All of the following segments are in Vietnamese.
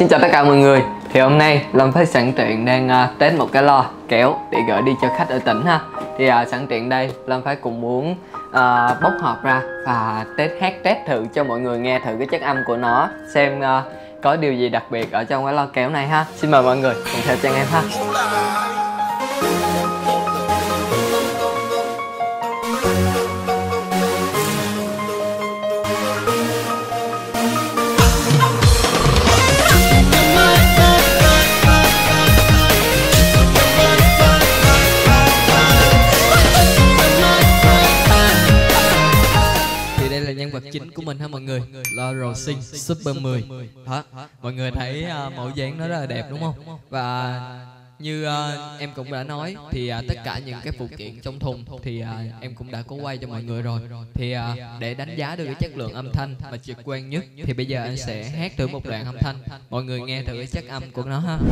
Xin chào tất cả mọi người. Thì hôm nay Lâm Phát sẵn tiện đang test một cái lo kéo để gửi đi cho khách ở tỉnh ha. Thì sẵn tiện đây Lâm Phát cũng muốn bóc hộp ra và test thử cho mọi người nghe thử cái chất âm của nó, xem có điều gì đặc biệt ở trong cái lo kéo này ha. Xin mời mọi người cùng theo chân em ha. Nhân vật chính của mình ha mọi người là Rosing Super 10 đó. Mọi người thấy mẫu dáng nó rất là đẹp đúng không? Và như em cũng đã nói thì tất cả những cái phụ kiện trong thùng thì em cũng đã có quay cho mọi người rồi. Thì để đánh giá được cái chất lượng âm thanh mà trực quan nhất thì bây giờ anh sẽ hát thử một đoạn âm thanh, mọi người nghe thử cái chất âm của nó ha.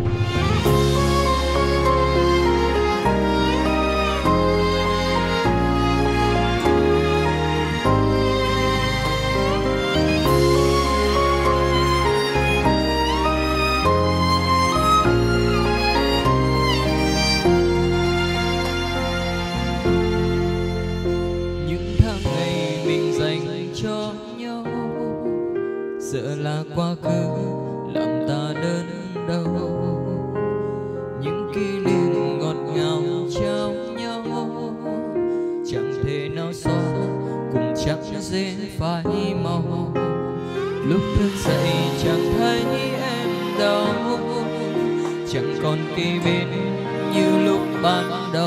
Sợ là quá khứ làm ta đớn đau, những kỷ niệm ngọt ngào trao nhau chẳng thể nào xóa, cũng chẳng dễ phai màu. Lúc thức dậy chẳng thấy em đâu, chẳng còn kề bên như lúc ban đầu.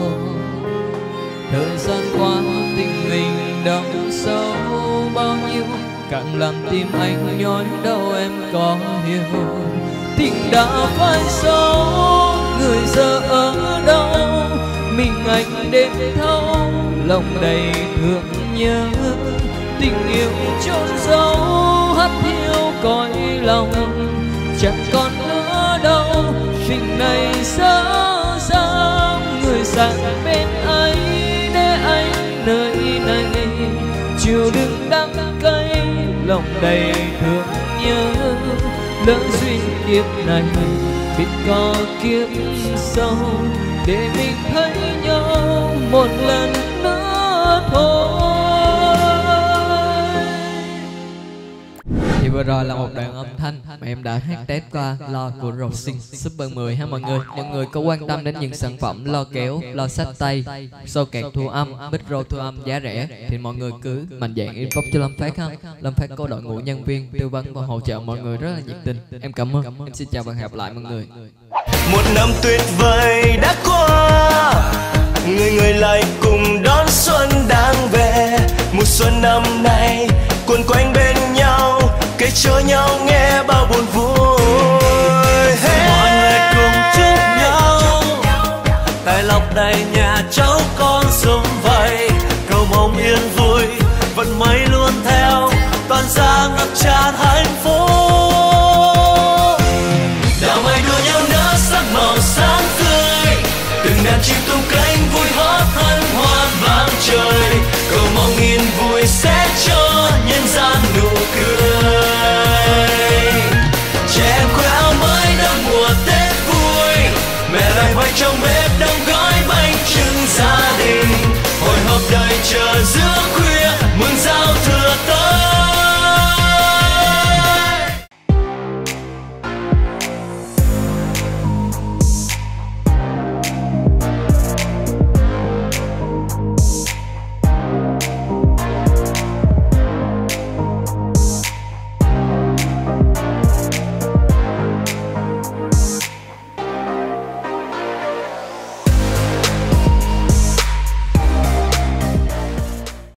Thời gian qua tình mình đậm sâu bao nhiêu, càng làm tim anh nhói đau em có hiểu. Tình đã phai sâu, người giờ ở đâu, mình anh đêm thâu, lòng đầy thương nhớ. Tình yêu chôn giấu hắt hiu cõi lòng, chẳng còn nữa đâu. Tình này dở dang, người sang bên ấy để anh nơi này chịu đựng đắng cay, lòng đầy thương nhớ. Lỡ duyên kiếp này biết có kiếp sau, để mình thấy nhau một lần nữa thôi. Thì vừa rồi là một đoạn âm thanh mà em đã hát test qua lo của Rosing Super 10 ha mọi người. Mọi người có quan tâm đến những sản phẩm lo kéo, lo xách tay, socket thu âm, micro thu âm giá rẻ thì mọi người cứ mạnh dạn inbox cho Lâm Phát ha. Lâm Phát có đội ngũ nhân viên tư vấn và hỗ trợ mọi người rất là nhiệt tình. Em cảm ơn. Em xin chào và hẹn gặp lại mọi người. Một năm tuyệt vời đã qua, người lại cùng đón xuân đang về. Mùa xuân năm nay quấn quanh bên nhau, kể cho nhau nghe bao buồn vui. Mọi người cùng chúc nhau tài lộc đầy nhà cháu con sum vầy. Cầu mong yên vui vận may luôn theo, toàn ra ngập tràn hạnh phúc. Đào mây đua nhau nở sắc màu sáng tươi, từng đàn chim tung cánh vui hót hân hoan vang trời.